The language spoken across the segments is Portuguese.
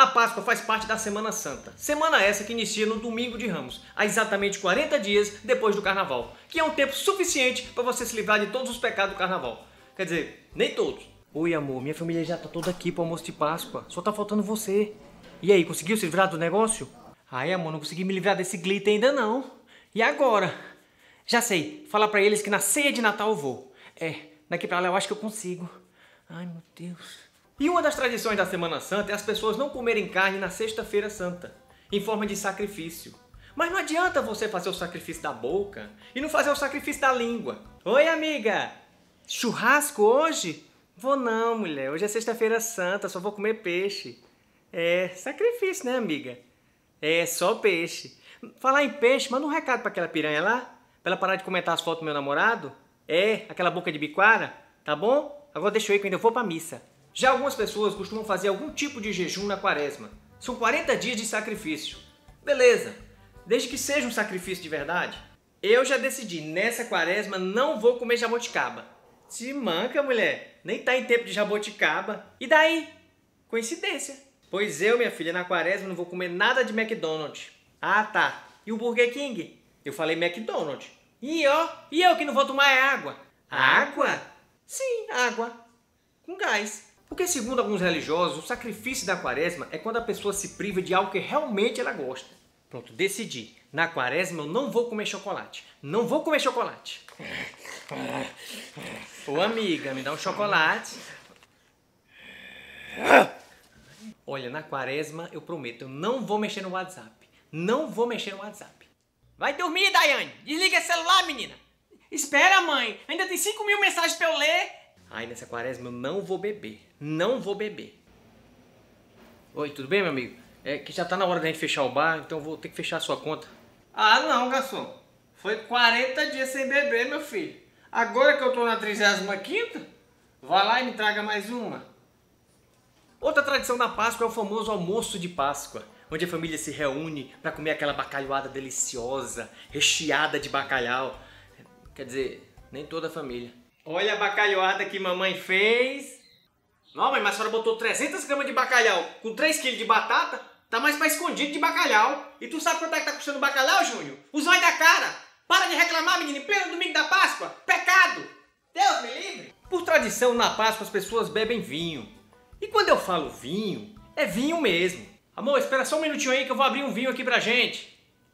A Páscoa faz parte da Semana Santa. Semana essa que inicia no Domingo de Ramos, há exatamente 40 dias depois do Carnaval, que é um tempo suficiente para você se livrar de todos os pecados do Carnaval. Quer dizer, nem todos. Oi, amor, minha família já tá toda aqui pro almoço de Páscoa, só tá faltando você. E aí, conseguiu se livrar do negócio? Ai, amor, não consegui me livrar desse glitter ainda não. E agora? Já sei, falar pra eles que na ceia de Natal eu vou. Daqui pra lá eu acho que eu consigo. Ai, meu Deus. E uma das tradições da Semana Santa é as pessoas não comerem carne na Sexta-feira Santa, em forma de sacrifício. Mas não adianta você fazer o sacrifício da boca e não fazer o sacrifício da língua. Oi, amiga! Churrasco hoje? Vou não, mulher. Hoje é Sexta-feira Santa, só vou comer peixe. É sacrifício, né, amiga? É só peixe. Falar em peixe, manda um recado pra aquela piranha lá, pra ela parar de comentar as fotos do meu namorado. Aquela boca de biquara, tá bom? Agora deixa eu ir que eu ainda vou pra missa. Já algumas pessoas costumam fazer algum tipo de jejum na quaresma. São 40 dias de sacrifício. Beleza, desde que seja um sacrifício de verdade. Eu já decidi, nessa quaresma não vou comer jaboticaba. Se manca, mulher, nem tá em tempo de jaboticaba. E daí? Coincidência. Pois eu, minha filha, na quaresma não vou comer nada de McDonald's. Ah, tá. E o Burger King? Eu falei McDonald's. E eu que não vou tomar água. Água? Sim, água. Com gás. Porque, segundo alguns religiosos, o sacrifício da quaresma é quando a pessoa se priva de algo que realmente ela gosta. Pronto, decidi. Na quaresma eu não vou comer chocolate. Não vou comer chocolate. Ô, amiga, me dá um chocolate. Olha, na quaresma eu prometo, eu não vou mexer no WhatsApp. Não vou mexer no WhatsApp. Vai dormir, Daiane. Desliga esse celular, menina. Espera, mãe. Ainda tem 5.000 mensagens pra eu ler. Ai, nessa quaresma eu não vou beber. Não vou beber. Oi, tudo bem, meu amigo? É que já tá na hora da gente fechar o bar, então eu vou ter que fechar a sua conta. Ah, não, garçom. Foi 40 dias sem beber, meu filho. Agora que eu tô na 35ª, vai lá e me traga mais uma. Outra tradição da Páscoa é o famoso almoço de Páscoa, onde a família se reúne para comer aquela bacalhoada deliciosa, recheada de bacalhau. Quer dizer, nem toda a família. Olha a bacalhoada que mamãe fez. Não, mãe, mas a senhora botou 300 gramas de bacalhau com 3 quilos de batata? Tá mais pra escondido de bacalhau. E tu sabe quanto é que tá custando bacalhau, Júnior? Os olhos da cara. Para de reclamar, menino, em pleno domingo da Páscoa. Pecado. Deus me livre. Por tradição, na Páscoa as pessoas bebem vinho. E quando eu falo vinho, é vinho mesmo. Amor, espera só um minutinho aí que eu vou abrir um vinho aqui pra gente.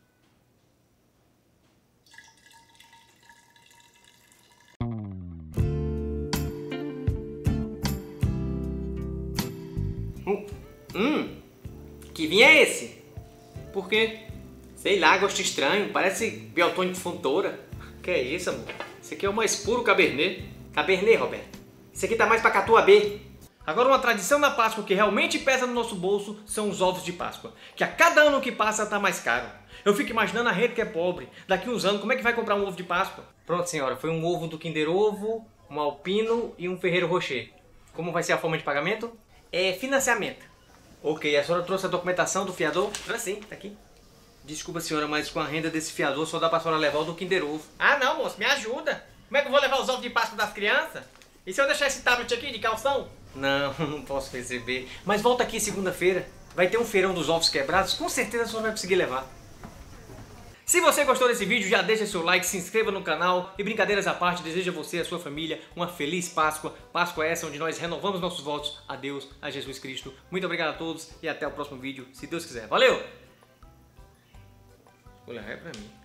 Que vinho é esse? Por quê? Sei lá, gosto estranho, parece Biotônico Fontoura. Que é isso, amor? Esse aqui é o mais puro Cabernet. Cabernet, Roberto. Esse aqui tá mais pra Catuabê. Agora, uma tradição da Páscoa que realmente pesa no nosso bolso são os ovos de Páscoa. Que a cada ano que passa tá mais caro. Eu fico imaginando a rede que é pobre. Daqui uns anos, como é que vai comprar um ovo de Páscoa? Pronto, senhora. Foi um ovo do Kinder Ovo, um Alpino e um Ferrero Rocher. Como vai ser a forma de pagamento? É financiamento. Ok, a senhora trouxe a documentação do fiador? Sim, tá aqui. Desculpa, senhora, mas com a renda desse fiador só dá pra senhora levar o do Kinder Ovo. Ah, não, moço, me ajuda. Como é que eu vou levar os ovos de Páscoa das crianças? E se eu deixar esse tablet aqui de calção? Não, não posso receber. Mas volta aqui segunda-feira. Vai ter um feirão dos ovos quebrados. Com certeza a senhora vai conseguir levar. Se você gostou desse vídeo, já deixa seu like, se inscreva no canal. E brincadeiras à parte, desejo a você e a sua família uma feliz Páscoa. Páscoa essa onde nós renovamos nossos votos a Deus, a Jesus Cristo. Muito obrigado a todos e até o próximo vídeo, se Deus quiser. Valeu! Olha, é pra mim.